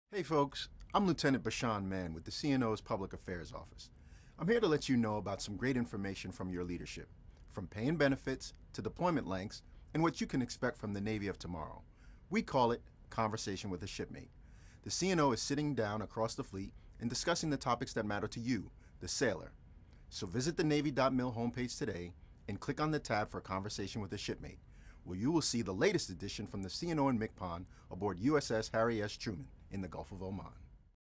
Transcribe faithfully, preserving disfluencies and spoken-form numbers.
Hey folks, I'm Lieutenant Bashan Mann with the C N O's Public Affairs Office. I'm here to let you know about some great information from your leadership, from pay and benefits to deployment lengths and what you can expect from the Navy of tomorrow. We call it Conversation with a Shipmate. The C N O is sitting down across the fleet and discussing the topics that matter to you, the sailor. So visit the Navy dot mil homepage today and click on the tab for Conversation with a Shipmate, where you will see the latest edition from the C N O in MCPON aboard U S S Harry S. Truman in the Gulf of Oman.